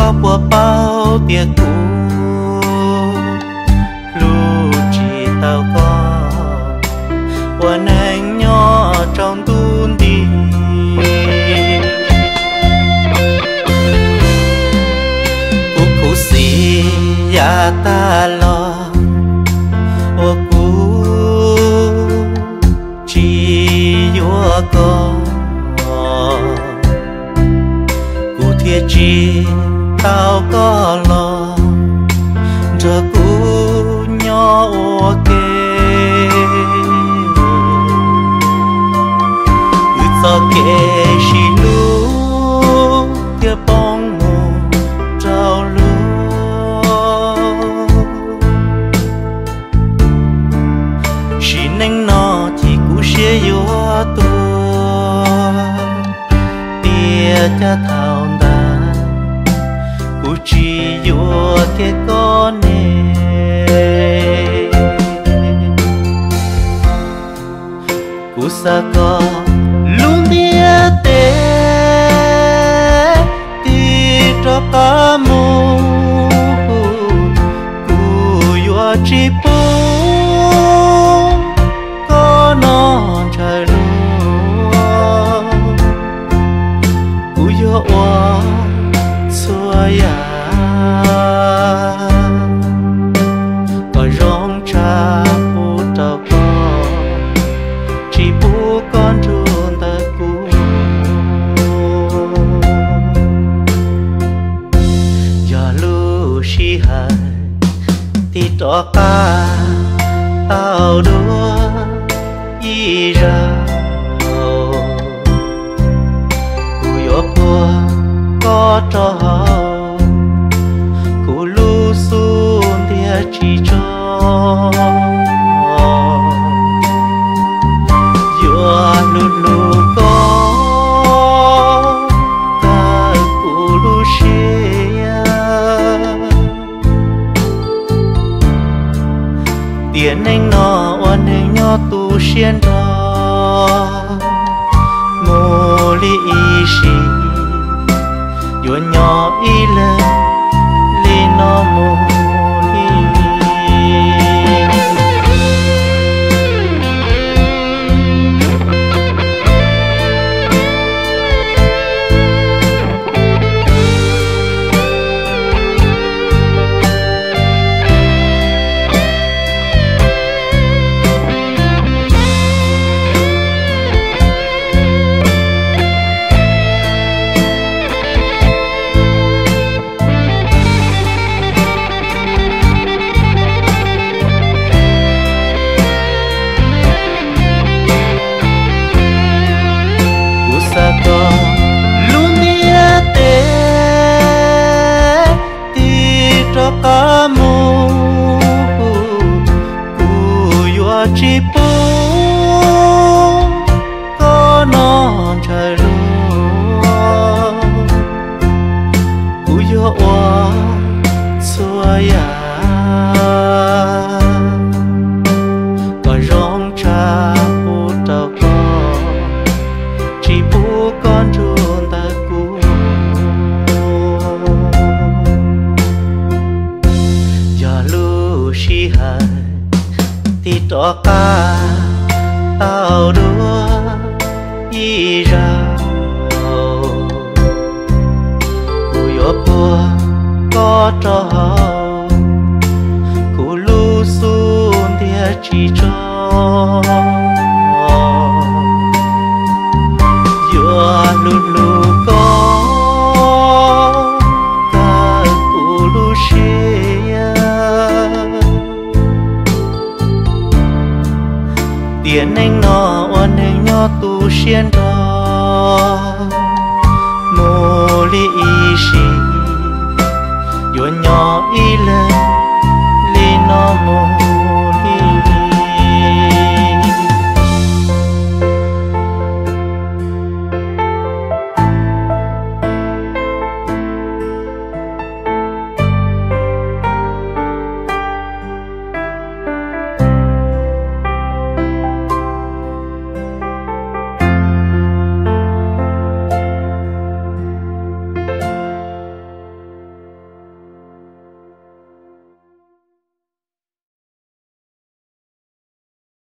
cao bùa bao tia cũ lu chỉ tao có qua nành nhỏ trong tuôn đi cú cú xì ya ta lo ô cú chỉ yo có thiệt chi tao có lo giờ cũ nhỏ ok ư kê xì lu kia bóng mù trao lu xì neng nó thì cú xế yo tua tia cha thao chỉ vô cái con nè cú sa co luôn nia tê đi cho cá mù cú vô chỉ bu có non trời luôn cú vô oa xua ya có rong cha bu trao con chỉ bu con chuồn ta cũ giờ lu si hai thì cho ca tao đua y ra cú yo po có cho cú lu xuống địa chỉ cho yo lu lu có ta cú lu xia tiền anh nó oan anh nhỏ tu xiên đó ngô li y xì yo nhỏ y lên li nó mù cá mù cú yo chỉ bu có non trời luôn cú yo oa xua ya có rong cha bu trao con chỉ bu con chuồn ta cũ si hai thì cho ca tao đua y ra cú yo po có cho cú lu xuống địa chỉ cho yo lu lu có ta cú lu xia tiền anh nó oan anh nhỏ tu xiên đó mô li y xì